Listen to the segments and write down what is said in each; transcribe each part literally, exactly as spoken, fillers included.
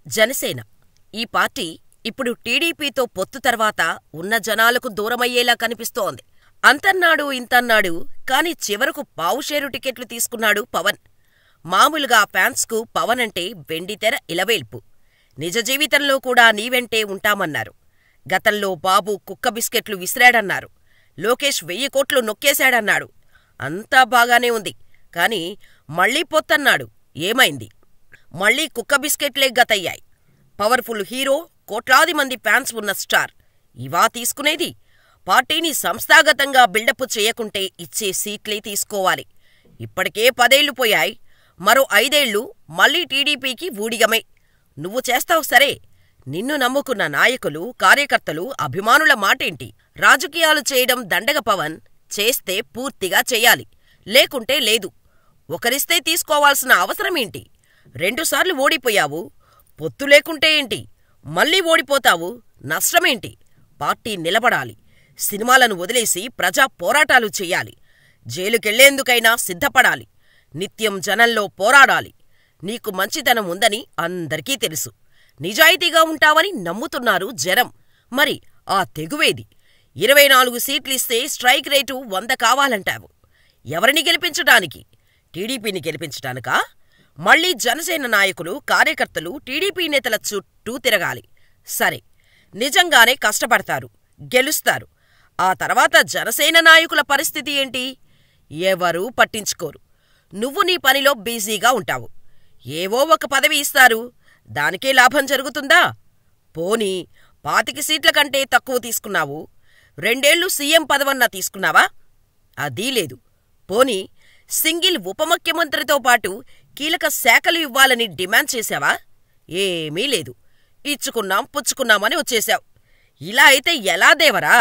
జనసేన ఈ పార్టీ ఇప్పుడు టీడీపీతో పొత్తు తర్వాత ఉన్న జనాలకు దూరమయ్యేలా కనిపిస్తోంది. అంతన్నాడు ఇంతన్నాడు కాని చివరకు పావుషేరు టికెట్లు తీసుకున్నాడు పవన్. మామూలుగా ఫ్యాన్స్కు పవన్ అంటే వెండితెర ఇలవేల్పు. నిజ జీవితంలో కూడా నీవెంటే ఉంటామన్నారు. గతంలో బాబు కుక్క బిస్కెట్లు విసిరాడన్నారు. లోకేష్ వెయ్యి కోట్లు నొక్కేశాడన్నాడు. అంతా బాగానే ఉంది. కాని మళ్లీ పొత్తన్నాడు. ఏమైంది? మళ్లీ కుక్క బిస్కెట్లే గతయ్యాయి. పవర్ఫుల్ హీరో, కోట్లాది మంది ఫ్యాన్స్ ఉన్న స్టార్ ఇవా తీసుకునేది? పార్టీని సంస్థాగతంగా బిల్డప్ చేయకుంటే ఇచ్చే సీట్లే తీసుకోవాలి. ఇప్పటికే పదేళ్లు పోయాయి. మరో ఐదేళ్లు మళ్లీ టీడీపీకి ఊడిగమే. నువ్వు చేస్తావు సరే. నిన్ను నమ్ముకున్న నాయకులు, కార్యకర్తలు, అభిమానుల మాటేంటి? రాజకీయాలు చేయడం దండగ పవన్. చేస్తే పూర్తిగా చెయ్యాలి. లేకుంటే లేదు. ఒకరిస్తే తీసుకోవాల్సిన అవసరమేంటి? రెండుసార్లు ఓడిపోయావు. పొత్తు లేకుంటే ఏంటి? మళ్లీ ఓడిపోతావు. నష్టమేంటి? పార్టీ నిలబడాలి. సినిమాలను వదిలేసి ప్రజా పోరాటాలు చెయ్యాలి. జైలుకెళ్లేందుకైనా సిద్ధపడాలి. నిత్యం జనంలో పోరాడాలి. నీకు మంచితనం ఉందని అందరికీ తెలుసు. నిజాయితీగా ఉంటావని నమ్ముతున్నారు జనం. మరి ఆ తెగువేది? ఇరవై నాలుగు సీట్లిస్తే స్ట్రైక్ రేటు వంద కావాలంటావు. ఎవరిని గెలిపించటానికి? టీడీపీని గెలిపించటానికా? మళ్లీ జనసేన నాయకులు, కార్యకర్తలు టీడీపీ నేతల చుట్టూ తిరగాలి. సరే, నిజంగానే కష్టపడతారు, గెలుస్తారు. ఆ తర్వాత జనసేన నాయకుల పరిస్థితి ఏంటి? ఎవరూ పట్టించుకోరు. నువ్వు నీ పనిలో బిజీగా ఉంటావు. ఏవో ఒక పదవి ఇస్తారు. దానికే లాభం జరుగుతుందా? పోనీ పాతిక సీట్ల కంటే తక్కువ తీసుకున్నావు. రెండేళ్లు సీఎం పదవన్నా తీసుకున్నావా? అదీ లేదు. పోనీ సింగిల్ ఉప ముఖ్యమంత్రితో పాటు కీలక శాఖలు ఇవ్వాలని డిమాండ్ చేశావా? ఏమీ లేదు. ఇచ్చుకున్నాం పుచ్చుకున్నామని వచ్చేశావు. ఇలా అయితే ఎలా దేవరా?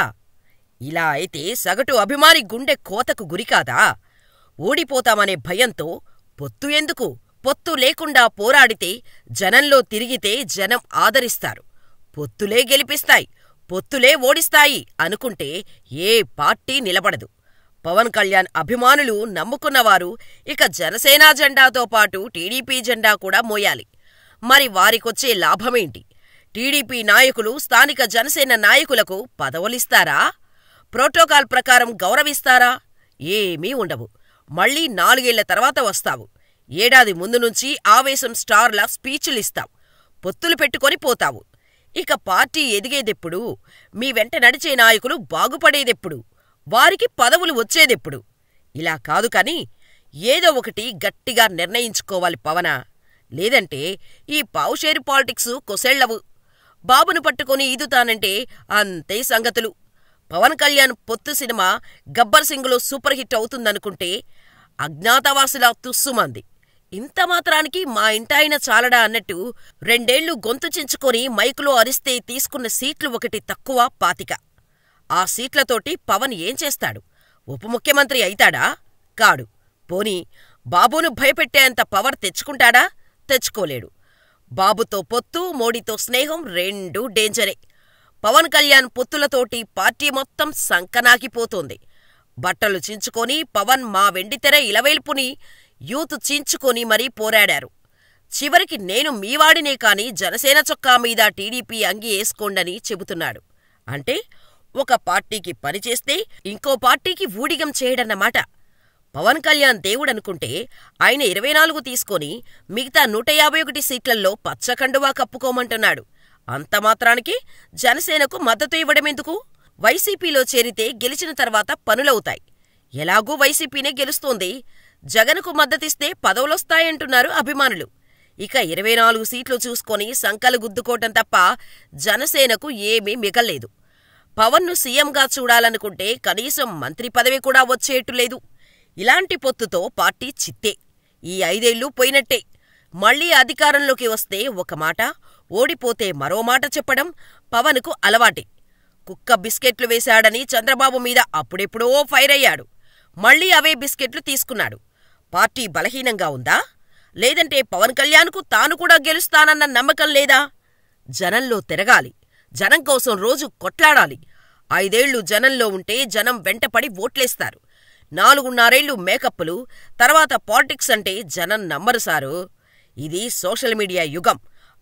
ఇలా అయితే సగటు అభిమాని గుండె కోతకు గురికాదా? ఓడిపోతామనే భయంతో పొత్తు ఎందుకు? పొత్తు లేకుండా పోరాడితే, జనంలో తిరిగితే జనం ఆదరిస్తారు. పొత్తులే గెలిపిస్తాయి, పొత్తులే ఓడిస్తాయి అనుకుంటే ఏ పార్టీ నిలబడదు. పవన్ కళ్యాణ్ అభిమానులు నమ్ముకున్నవారు ఇక జనసేన జెండాతో పాటు టీడీపీ జెండా కూడా మోయాలి. మరి వారికొచ్చే లాభమేంటి? టీడీపీ నాయకులు స్థానిక జనసేన నాయకులకు పదవులిస్తారా? ప్రోటోకాల్ ప్రకారం గౌరవిస్తారా? ఏమీ ఉండవు. మళ్లీ నాలుగేళ్ల తర్వాత వస్తావు. ఏడాది ముందు నుంచి ఆవేశం స్టార్లా స్పీచ్లిస్తావు. పొత్తులు పెట్టుకొని పోతావు. ఇక పార్టీ ఎదిగేదెప్పుడు? మీ వెంట నడిచే నాయకులు బాగుపడేదెప్పుడు? వారికి పదవులు వచ్చేదెప్పుడు? ఇలా కాదు కాని ఏదో ఒకటి గట్టిగా నిర్ణయించుకోవాలి పవనా. లేదంటే ఈ పావుషేరు పాలిటిక్సు కొసెళ్లవు. బాబును పట్టుకొని ఈదుతానంటే అంతే సంగతులు. పవన్ కళ్యాణ్ పొత్తు సినిమా గబ్బర్ సింగ్లో సూపర్ హిట్ అవుతుందనుకుంటే అజ్ఞాతవాసులా తుస్సుమంది. ఇంత మాత్రానికి మా ఇంటాయన చాలడా అన్నట్టు రెండేళ్లు గొంతు చించుకొని మైకులో అరిస్తే తీసుకున్న సీట్లు ఒకటి తక్కువ పాతిక. ఆ సీట్లతోటి పవన్ ఏం చేస్తాడు? ఉప ముఖ్యమంత్రి అయితాడా? కాడు. పోనీ బాబును భయపెట్టేంత పవర్ తెచ్చుకుంటాడా? తెచ్చుకోలేడు. బాబుతో పొత్తు, మోడీతో స్నేహం రెండూ డేంజరే. పవన్ కళ్యాణ్ పొత్తులతోటి పార్టీ మొత్తం సంకనాకిపోతోంది. బట్టలు చించుకొని పవన్ మా వెండితెర ఇలవేల్పుని యూత్ చించుకొని మరీ పోరాడారు. చివరికి నేను మీవాడినే కాని జనసేన చొక్కా మీద టీడీపీ అంగి ఏసుకోండని చెబుతున్నాడు. అంటే ఒక పార్టీకి పనిచేస్తే ఇంకో పార్టీకి ఊడిగం చేయడన్నమాట. పవన్ కళ్యాణ్ దేవుడనుకుంటే ఆయన ఇరవై నాలుగు తీసుకొని మిగతా నూట యాభై ఒకటి సీట్లల్లో పచ్చకండువా కప్పుకోమంటున్నాడు. అంతమాత్రానికి జనసేనకు మద్దతు ఇవ్వడమెందుకు? వైసీపీలో చేరితే గెలిచిన తర్వాత పనులవుతాయి. ఎలాగూ వైసీపీనే గెలుస్తోంది. జగన్కు మద్దతిస్తే పదవులొస్తాయంటున్నారు అభిమానులు. ఇక ఇరవై నాలుగు సీట్లు చూసుకొని సంకలు గుద్దుకోవటం తప్ప జనసేనకు ఏమీ మిగల్లేదు. పవన్ను సీఎంగా చూడాలనుకుంటే కనీసం మంత్రి పదవి కూడా వచ్చేట్టులేదు. ఇలాంటి పొత్తుతో పార్టీ చిత్తే. ఈ ఐదేళ్లు పోయినట్టే. మళ్లీ అధికారంలోకి వస్తే ఒక మాట, ఓడిపోతే మరో మాట చెప్పడం పవన్కు అలవాటే. కుక్క బిస్కెట్లు వేశాడని చంద్రబాబు మీద అప్పుడెప్పుడో ఫైర్ అయ్యాడు. మళ్లీ అవే బిస్కెట్లు తీసుకున్నాడు. పార్టీ బలహీనంగా ఉందా? లేదంటే పవన్ కళ్యాణ్కు తాను కూడా గెలుస్తానన్న నమ్మకం లేదా? జనంలో తిరగాలి. జనం కోసం రోజు కొట్లాడాలి. ఐదేళ్లు జనంలో ఉంటే జనం వెంటపడి ఓట్లేస్తారు. నాలుగున్నారేళ్లు మేకప్పులు, తర్వాత పాలిటిక్స్ అంటే జనం నమ్మరు సారు. ఇది సోషల్ మీడియా యుగం.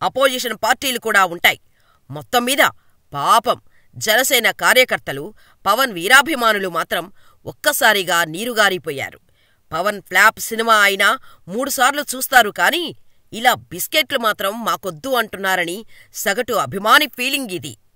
అపోజిషన్ పార్టీలు కూడా ఉంటాయి. మొత్తం మీద పాపం జనసేన కార్యకర్తలు, పవన్ వీరాభిమానులు మాత్రం ఒక్కసారిగా నీరుగారిపోయారు. పవన్ ఫ్లాప్ సినిమా అయినా మూడుసార్లు చూస్తారు కానీ ఇలా బిస్కెట్లు మాత్రం మాకొద్దు అంటున్నారని సగటు అభిమాని ఫీలింగ్ ఇది.